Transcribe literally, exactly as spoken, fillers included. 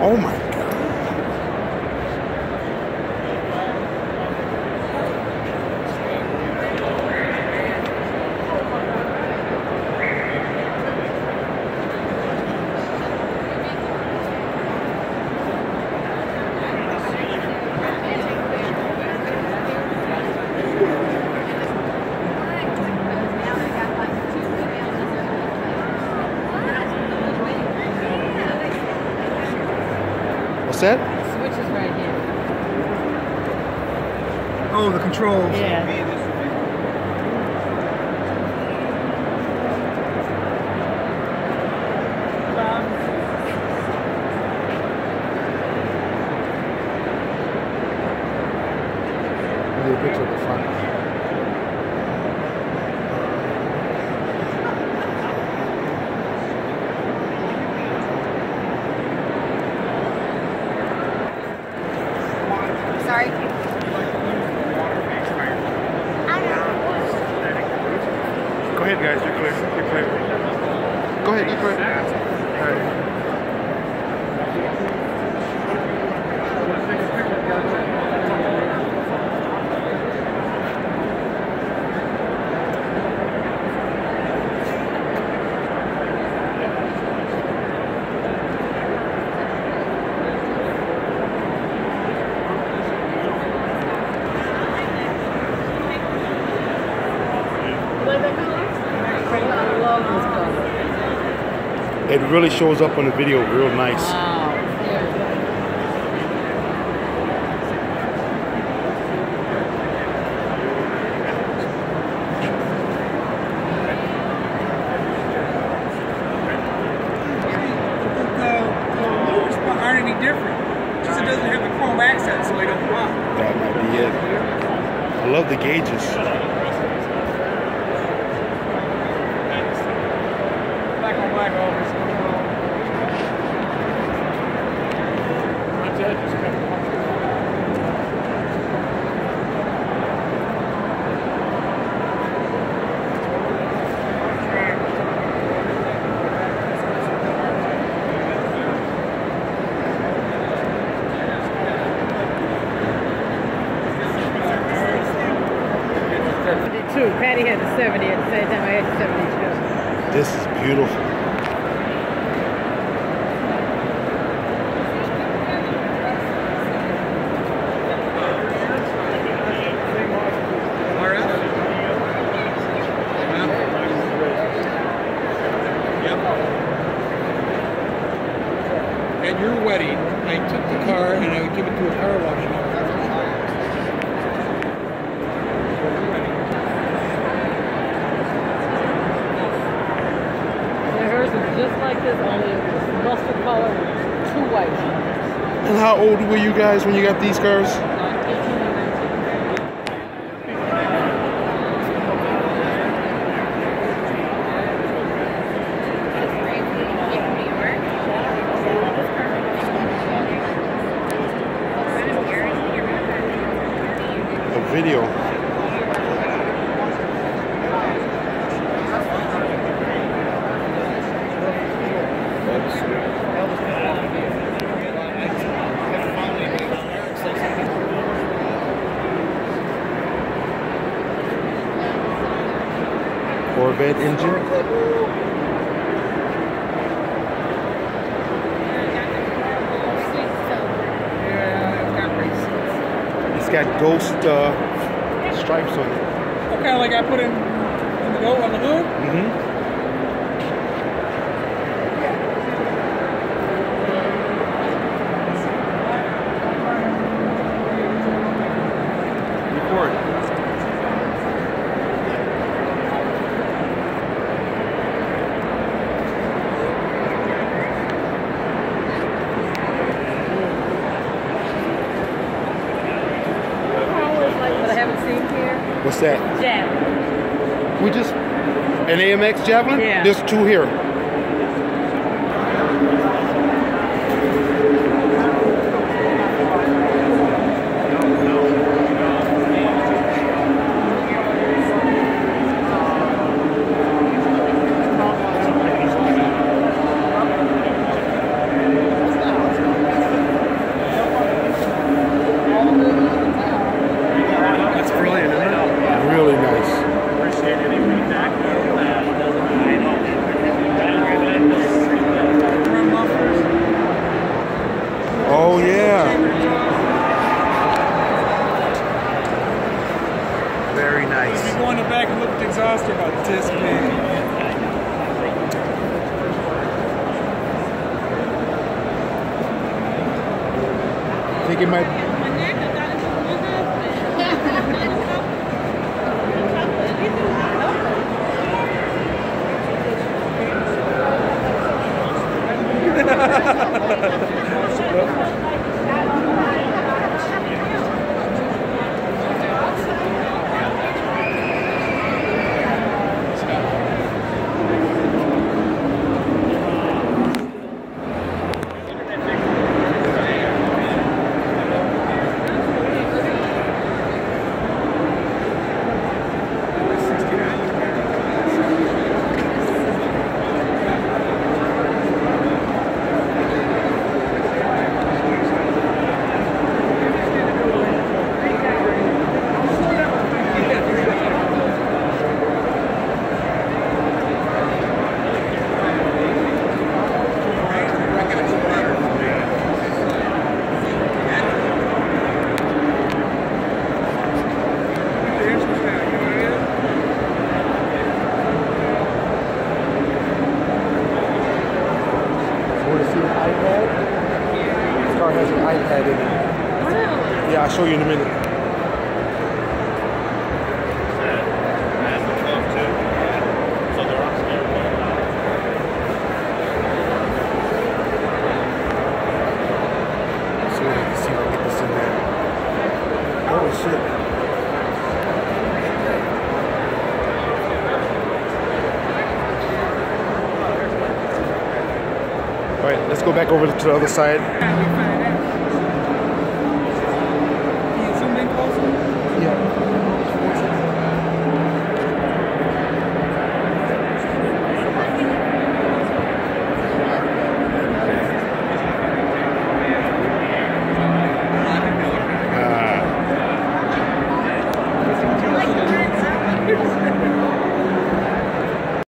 Oh my God. What's that? The switch is right here. Oh, the controls. Yeah. Give you a picture of the front. Sorry. Go ahead, guys. You're clear. You're clear. Go ahead. You're clear. All right. It really shows up on the video real nice. Wow. Aren't any different. Just it doesn't have the chrome accent, so they don't pop. That might be it. I love the gauges. Black on black always. seventy-two. Patty had the seventy at the same time I had the seventy-two. This is beautiful. At your wedding, I took the car and I would give it to a car wash. Hers is just like this, only mustard color with two white. And how old were you guys when you got these cars? A video. Corvette engine. It's got ghost uh, stripes on it. Okay, like I put in, in the note on the hood? Mm-hmm. Record. What's that? Javelin. We just an A M X Javelin? Yeah. There's two here. exhaust are about this big. I think it might. Has an iPad in it. Really? Yeah, I'll show you in a minute. So we can see if I get this in there. Oh shit. All right, let's go back over to the other side.